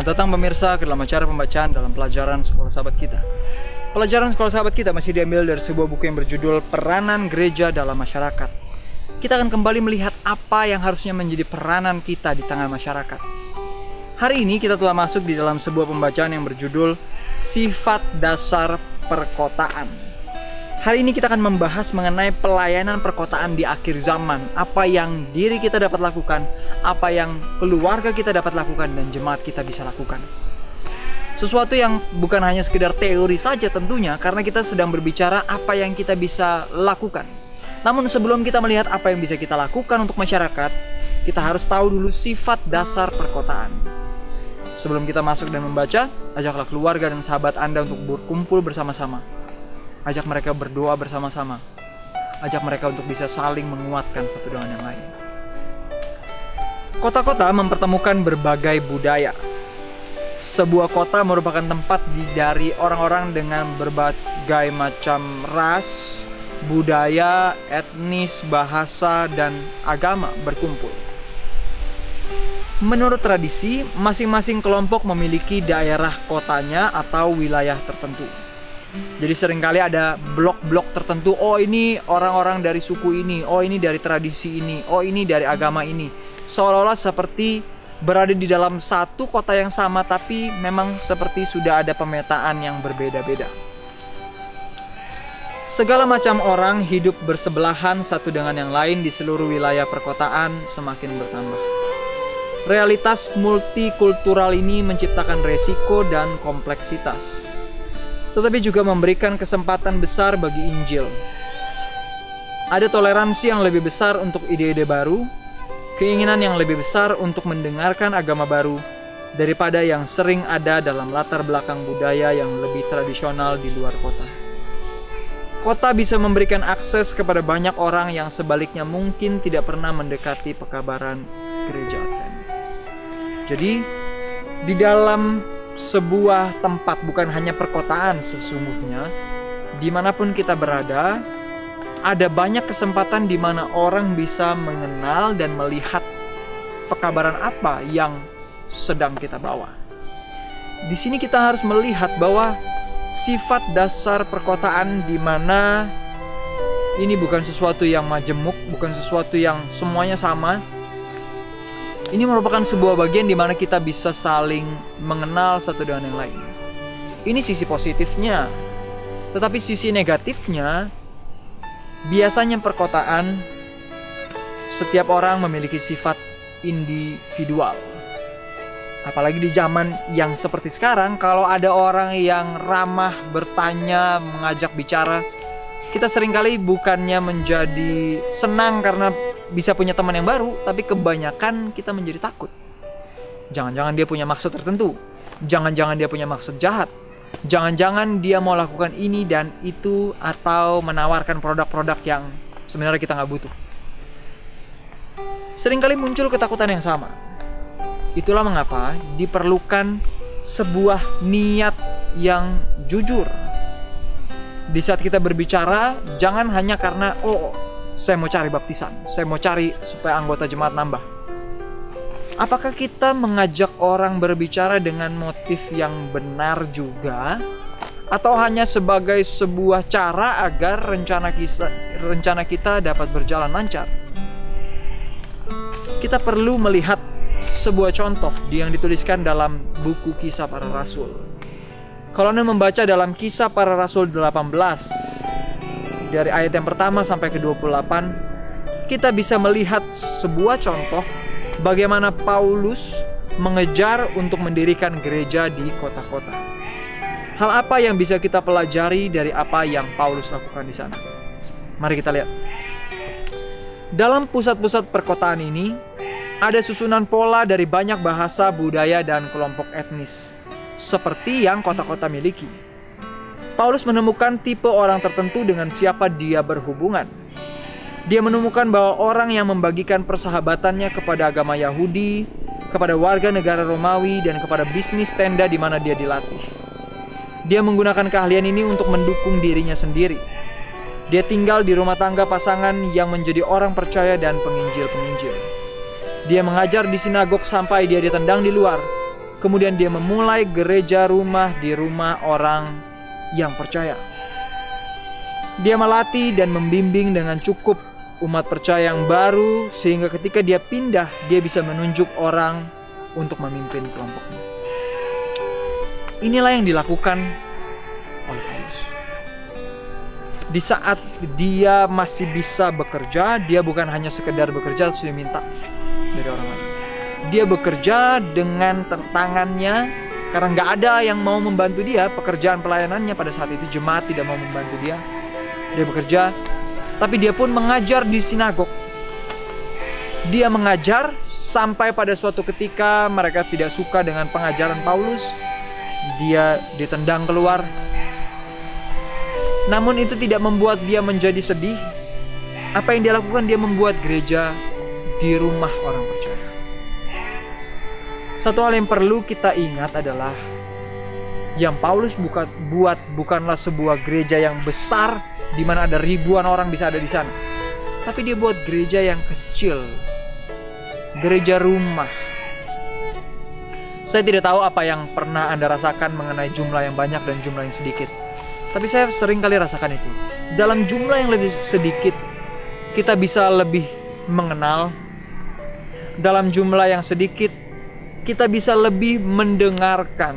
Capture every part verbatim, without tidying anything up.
Selamat datang pemirsa ke dalam acara pembacaan dalam pelajaran Sekolah Sahabat Kita. Pelajaran Sekolah Sahabat Kita masih diambil dari sebuah buku yang berjudul Peranan Gereja dalam Masyarakat. Kita akan kembali melihat apa yang harusnya menjadi peranan kita di tengah masyarakat. Hari ini kita telah masuk di dalam sebuah pembacaan yang berjudul Sifat Dasar Perkotaan. Hari ini kita akan membahas mengenai pelayanan perkotaan di akhir zaman. Apa yang diri kita dapat lakukan, apa yang keluarga kita dapat lakukan, dan jemaat kita bisa lakukan. Sesuatu yang bukan hanya sekedar teori saja tentunya, karena kita sedang berbicara apa yang kita bisa lakukan. Namun sebelum kita melihat apa yang bisa kita lakukan untuk masyarakat, kita harus tahu dulu sifat dasar perkotaan. Sebelum kita masuk dan membaca, ajaklah keluarga dan sahabat Anda untuk berkumpul bersama-sama. Ajak mereka berdoa bersama-sama. Ajak mereka untuk bisa saling menguatkan satu dengan yang lain. Kota-kota mempertemukan berbagai budaya. Sebuah kota merupakan tempat dari orang-orang dengan berbagai macam ras, budaya, etnis, bahasa, dan agama berkumpul. Menurut tradisi, masing-masing kelompok memiliki daerah kotanya atau wilayah tertentu. Jadi seringkali ada blok-blok tertentu. Oh, ini orang-orang dari suku ini. Oh, ini dari tradisi ini. Oh, ini dari agama ini. Seolah-olah seperti berada di dalam satu kota yang sama, tapi memang seperti sudah ada pemetaan yang berbeda-beda. Segala macam orang hidup bersebelahan satu dengan yang lain di seluruh wilayah perkotaan semakin bertambah. Realitas multikultural ini menciptakan resiko dan kompleksitas, tetapi juga memberikan kesempatan besar bagi Injil. Ada toleransi yang lebih besar untuk ide-ide baru, keinginan yang lebih besar untuk mendengarkan agama baru daripada yang sering ada dalam latar belakang budaya yang lebih tradisional di luar kota. Kota bisa memberikan akses kepada banyak orang yang sebaliknya mungkin tidak pernah mendekati pekabaran gereja Advent. Jadi, di dalam sebuah tempat, bukan hanya perkotaan sesungguhnya, dimanapun kita berada, ada banyak kesempatan di mana orang bisa mengenal dan melihat pekabaran apa yang sedang kita bawa. Di sini kita harus melihat bahwa sifat dasar perkotaan di mana ini bukan sesuatu yang majemuk, bukan sesuatu yang semuanya sama. Ini merupakan sebuah bagian di mana kita bisa saling mengenal satu dengan yang lain. Ini sisi positifnya. Tetapi sisi negatifnya, biasanya perkotaan, setiap orang memiliki sifat individual. Apalagi di zaman yang seperti sekarang, kalau ada orang yang ramah, bertanya, mengajak bicara, kita seringkali bukannya menjadi senang karena bisa punya teman yang baru, tapi kebanyakan kita menjadi takut. Jangan-jangan dia punya maksud tertentu. Jangan-jangan dia punya maksud jahat. Jangan-jangan dia mau lakukan ini dan itu, atau menawarkan produk-produk yang sebenarnya kita nggak butuh. Seringkali muncul ketakutan yang sama. Itulah mengapa diperlukan sebuah niat yang jujur. Di saat kita berbicara, jangan hanya karena oh, saya mau cari baptisan, saya mau cari supaya anggota jemaat nambah. Apakah kita mengajak orang berbicara dengan motif yang benar juga, atau hanya sebagai sebuah cara agar rencana kita, rencana kita dapat berjalan lancar? Kita perlu melihat sebuah contoh yang dituliskan dalam buku Kisah Para Rasul. Kalau Anda membaca dalam Kisah Para Rasul delapan belas, dari ayat yang pertama sampai ke dua puluh delapan, kita bisa melihat sebuah contoh bagaimana Paulus mengejar untuk mendirikan gereja di kota-kota. Hal apa yang bisa kita pelajari dari apa yang Paulus lakukan di sana? Mari kita lihat. Dalam pusat-pusat perkotaan ini, ada susunan pola dari banyak bahasa, budaya, dan kelompok etnis, seperti yang kota-kota miliki. Paulus menemukan tipe orang tertentu dengan siapa dia berhubungan. Dia menemukan bahwa orang yang membagikan persahabatannya kepada agama Yahudi, kepada warga negara Romawi, dan kepada bisnis tenda di mana dia dilatih. Dia menggunakan keahlian ini untuk mendukung dirinya sendiri. Dia tinggal di rumah tangga pasangan yang menjadi orang percaya dan penginjil-penginjil. Dia mengajar di sinagog sampai dia ditendang di luar. Kemudian dia memulai gereja rumah di rumah orang yang percaya. Dia melatih dan membimbing dengan cukup umat percaya yang baru, sehingga ketika dia pindah, dia bisa menunjuk orang untuk memimpin kelompoknya. Inilah yang dilakukan oleh Paulus. Di saat dia masih bisa bekerja, dia bukan hanya sekedar bekerja terus dia minta dari orang lain. Dia bekerja dengan tangannya, karena nggak ada yang mau membantu dia. Pekerjaan pelayanannya pada saat itu, jemaat tidak mau membantu dia. Dia bekerja, tapi dia pun mengajar di sinagog. Dia mengajar sampai pada suatu ketika mereka tidak suka dengan pengajaran Paulus. Dia ditendang keluar. Namun itu tidak membuat dia menjadi sedih. Apa yang dia lakukan? Dia membuat gereja di rumah orang percaya. Satu hal yang perlu kita ingat adalah yang Paulus buka, buat bukanlah sebuah gereja yang besar di mana ada ribuan orang bisa ada di sana. Tapi dia buat gereja yang kecil. Gereja rumah. Saya tidak tahu apa yang pernah Anda rasakan mengenai jumlah yang banyak dan jumlah yang sedikit. Tapi saya sering kali rasakan itu. Dalam jumlah yang lebih sedikit, kita bisa lebih mengenal. Dalam jumlah yang sedikit, kita bisa lebih mendengarkan.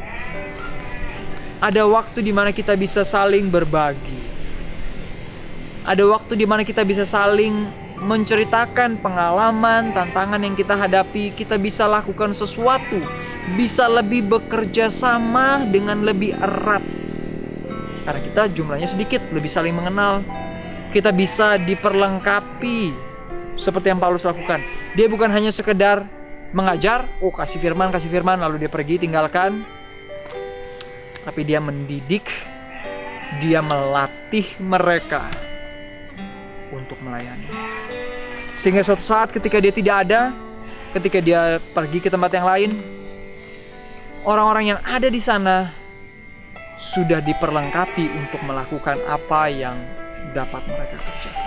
Ada waktu di mana kita bisa saling berbagi. Ada waktu di mana kita bisa saling menceritakan pengalaman, tantangan yang kita hadapi. Kita bisa lakukan sesuatu, bisa lebih bekerja sama dengan lebih erat. Karena kita jumlahnya sedikit, lebih saling mengenal. Kita bisa diperlengkapi seperti yang Paulus lakukan. Dia bukan hanya sekedar mengajar, oh kasih firman, kasih firman, lalu dia pergi tinggalkan. Tapi dia mendidik, dia melatih mereka untuk melayani. Sehingga suatu saat ketika dia tidak ada, ketika dia pergi ke tempat yang lain, orang-orang yang ada di sana sudah diperlengkapi untuk melakukan apa yang dapat mereka kerjakan.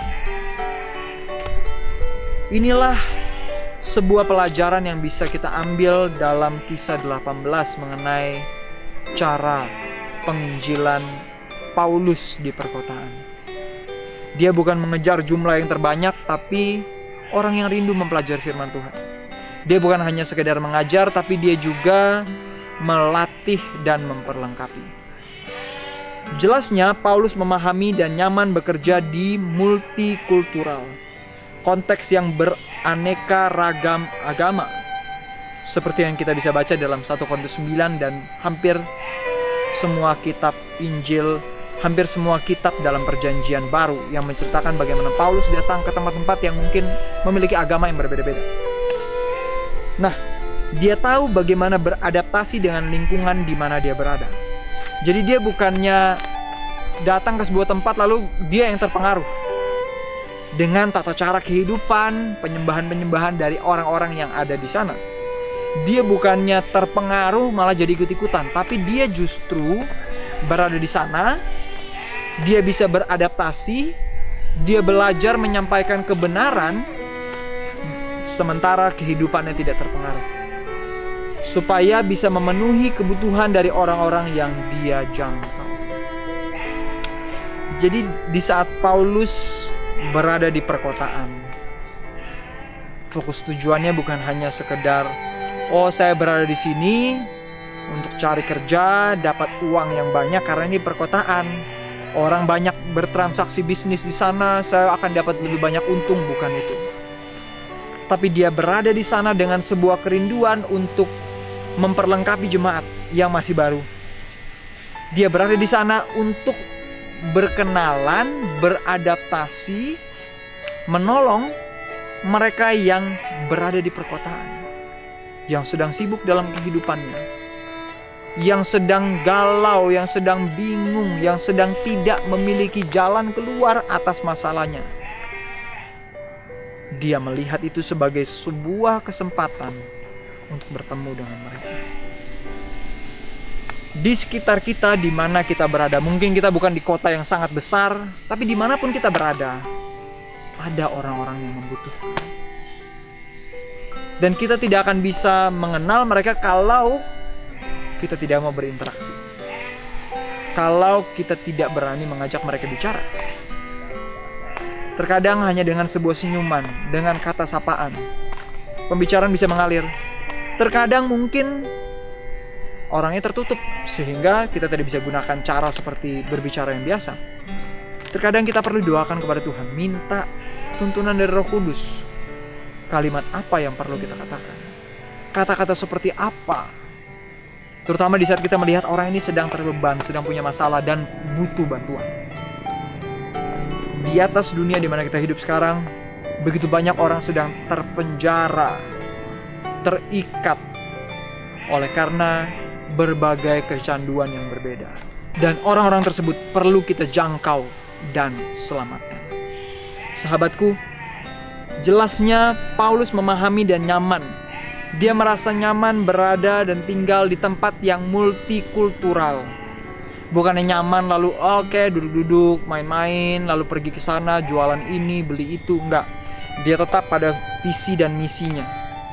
Inilah sebuah pelajaran yang bisa kita ambil dalam Kisah delapan belas mengenai cara penginjilan Paulus di perkotaan. Dia bukan mengejar jumlah yang terbanyak, tapi orang yang rindu mempelajari firman Tuhan. Dia bukan hanya sekedar mengajar, tapi dia juga melatih dan memperlengkapi. Jelasnya Paulus memahami dan nyaman bekerja di multikultural, konteks yang beraneka ragam agama. Seperti yang kita bisa baca dalam satu Korintus sembilan dan hampir semua kitab Injil, hampir semua kitab dalam perjanjian baru yang menceritakan bagaimana Paulus datang ke tempat-tempat yang mungkin memiliki agama yang berbeda-beda. Nah, dia tahu bagaimana beradaptasi dengan lingkungan di mana dia berada. Jadi dia bukannya datang ke sebuah tempat lalu dia yang terpengaruh dengan tata cara kehidupan, penyembahan-penyembahan dari orang-orang yang ada di sana. Dia bukannya terpengaruh malah jadi ikut-ikutan, tapi dia justru berada di sana. Dia bisa beradaptasi, dia belajar menyampaikan kebenaran, sementara kehidupannya tidak terpengaruh, supaya bisa memenuhi kebutuhan dari orang-orang yang dia jangkau. Jadi di saat Paulus berada di perkotaan, fokus tujuannya bukan hanya sekedar, oh saya berada di sini untuk cari kerja, dapat uang yang banyak karena ini perkotaan. Orang banyak bertransaksi bisnis di sana, saya akan dapat lebih banyak untung, bukan itu. Tapi dia berada di sana dengan sebuah kerinduan untuk memperlengkapi jemaat yang masih baru. Dia berada di sana untuk berkenalan, beradaptasi, menolong mereka yang berada di perkotaan, yang sedang sibuk dalam kehidupannya, yang sedang galau, yang sedang bingung, yang sedang tidak memiliki jalan keluar atas masalahnya. Dia melihat itu sebagai sebuah kesempatan untuk bertemu dengan mereka. Di sekitar kita, di mana kita berada, mungkin kita bukan di kota yang sangat besar, tapi dimanapun kita berada, ada orang-orang yang membutuhkan. Dan kita tidak akan bisa mengenal mereka kalau kita tidak mau berinteraksi. Kalau kita tidak berani mengajak mereka bicara. Terkadang hanya dengan sebuah senyuman, dengan kata sapaan, pembicaraan bisa mengalir. Terkadang mungkin orangnya tertutup, sehingga kita tidak bisa gunakan cara seperti berbicara yang biasa. Terkadang kita perlu doakan kepada Tuhan, minta tuntunan dari Roh Kudus. Kalimat apa yang perlu kita katakan? Kata-kata seperti apa? Terutama di saat kita melihat orang ini sedang terbeban, sedang punya masalah dan butuh bantuan. Di atas dunia di mana kita hidup sekarang, begitu banyak orang sedang terpenjara, terikat oleh karena berbagai kecanduan yang berbeda. Dan orang-orang tersebut perlu kita jangkau dan selamatkan. Sahabatku, jelasnya Paulus memahami dan nyaman. Dia merasa nyaman berada dan tinggal di tempat yang multikultural. Bukannya nyaman lalu oke okay, duduk-duduk, main-main, lalu pergi ke sana, jualan ini, beli itu. Enggak. Dia tetap pada visi dan misinya.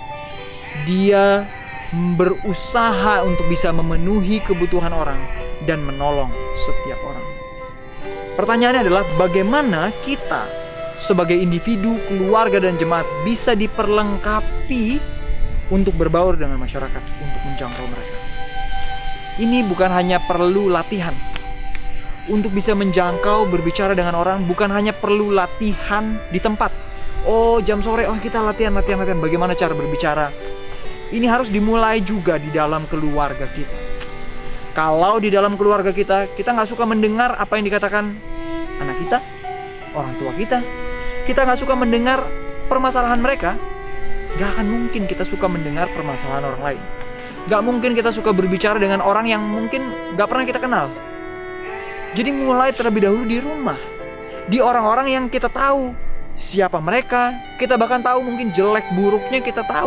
Dia berusaha untuk bisa memenuhi kebutuhan orang dan menolong setiap orang. Pertanyaannya adalah bagaimana kita sebagai individu, keluarga, dan jemaat bisa diperlengkapi untuk berbaur dengan masyarakat, untuk menjangkau mereka. Ini bukan hanya perlu latihan. Untuk bisa menjangkau, berbicara dengan orang, bukan hanya perlu latihan di tempat. Oh, jam sore, oh kita latihan, latihan, latihan. Bagaimana cara berbicara? Ini harus dimulai juga di dalam keluarga kita. Kalau di dalam keluarga kita, kita nggak suka mendengar apa yang dikatakan anak kita, orang tua kita. Kita nggak suka mendengar permasalahan mereka. Nggak akan mungkin kita suka mendengar permasalahan orang lain. Gak mungkin kita suka berbicara dengan orang yang mungkin gak pernah kita kenal. Jadi mulai terlebih dahulu di rumah, di orang-orang yang kita tahu siapa mereka. Kita bahkan tahu mungkin jelek buruknya kita tahu.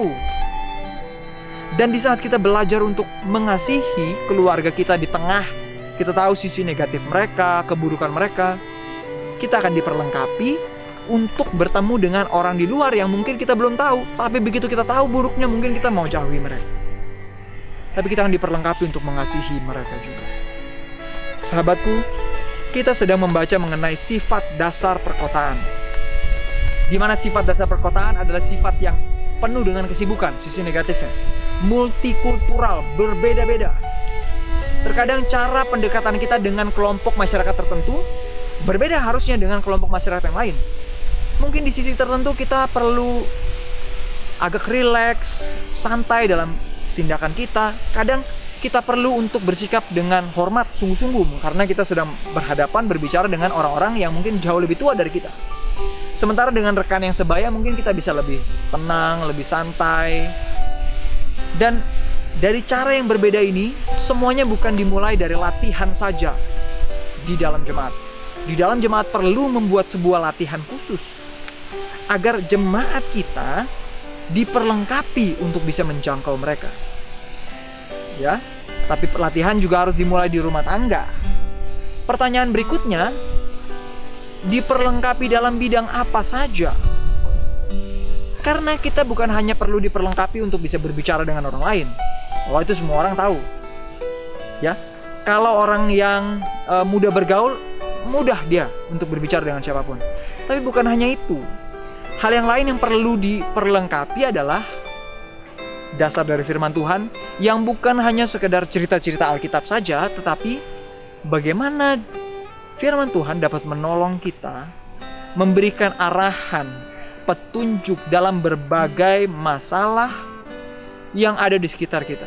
Dan di saat kita belajar untuk mengasihi keluarga kita di tengah, kita tahu sisi negatif mereka, keburukan mereka, kita akan diperlengkapi untuk bertemu dengan orang di luar yang mungkin kita belum tahu. Tapi begitu kita tahu buruknya, mungkin kita mau jauhi mereka. Tapi kita akan diperlengkapi untuk mengasihi mereka juga. Sahabatku, kita sedang membaca mengenai sifat dasar perkotaan. Di mana sifat dasar perkotaan adalah sifat yang penuh dengan kesibukan, sisi negatifnya. Multikultural, berbeda-beda. Terkadang cara pendekatan kita dengan kelompok masyarakat tertentu berbeda harusnya dengan kelompok masyarakat yang lain. Mungkin di sisi tertentu kita perlu agak rileks, santai dalam tindakan kita. Kadang kita perlu untuk bersikap dengan hormat, sungguh-sungguh, karena kita sedang berhadapan berbicara dengan orang-orang yang mungkin jauh lebih tua dari kita. Sementara dengan rekan yang sebaya mungkin kita bisa lebih tenang, lebih santai. Dan dari cara yang berbeda ini, semuanya bukan dimulai dari latihan saja di dalam jemaat. Di dalam jemaat perlu membuat sebuah latihan khusus agar jemaat kita diperlengkapi untuk bisa menjangkau mereka. Ya, tapi pelatihan juga harus dimulai di rumah tangga. Pertanyaan berikutnya, diperlengkapi dalam bidang apa saja? Karena kita bukan hanya perlu diperlengkapi untuk bisa berbicara dengan orang lain. Oh, itu semua orang tahu. Ya, kalau orang yang uh, mudah bergaul, mudah dia untuk berbicara dengan siapapun. Tapi bukan hanya itu. Hal yang lain yang perlu diperlengkapi adalah dasar dari firman Tuhan yang bukan hanya sekedar cerita-cerita Alkitab saja, tetapi bagaimana firman Tuhan dapat menolong kita, memberikan arahan, petunjuk dalam berbagai masalah yang ada di sekitar kita.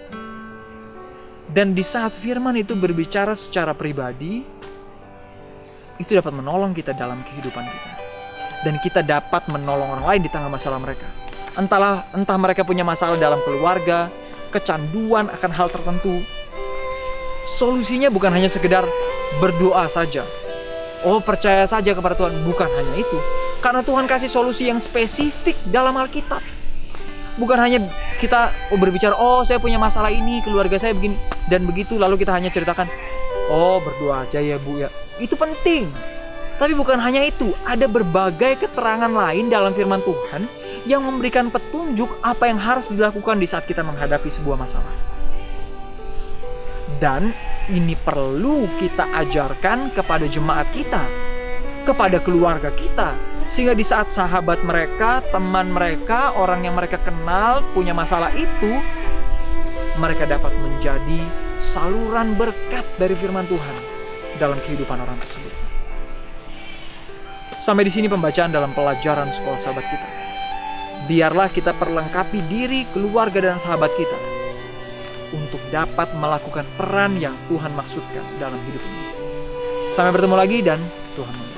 Dan di saat firman itu berbicara secara pribadi, itu dapat menolong kita dalam kehidupan kita. Dan kita dapat menolong orang lain di tengah masalah mereka. Entahlah, entah mereka punya masalah dalam keluarga, kecanduan akan hal tertentu. Solusinya bukan hanya sekedar berdoa saja. Oh, percaya saja kepada Tuhan. Bukan hanya itu. Karena Tuhan kasih solusi yang spesifik dalam Alkitab. Bukan hanya kita oh, berbicara, oh saya punya masalah ini, keluarga saya begini, dan begitu, lalu kita hanya ceritakan, oh berdoa aja ya Bu ya. Itu penting. Tapi bukan hanya itu. Ada berbagai keterangan lain dalam firman Tuhan yang memberikan petunjuk apa yang harus dilakukan di saat kita menghadapi sebuah masalah. Dan ini perlu kita ajarkan kepada jemaat kita, kepada keluarga kita, sehingga di saat sahabat mereka, teman mereka, orang yang mereka kenal punya masalah itu, mereka dapat menjadi saluran berkat dari firman Tuhan dalam kehidupan orang tersebut. Sampai di sini pembacaan dalam pelajaran sekolah sahabat kita. Biarlah kita perlengkapi diri, keluarga, dan sahabat kita untuk dapat melakukan peran yang Tuhan maksudkan dalam hidup ini. Sampai bertemu lagi dan Tuhan memberkati.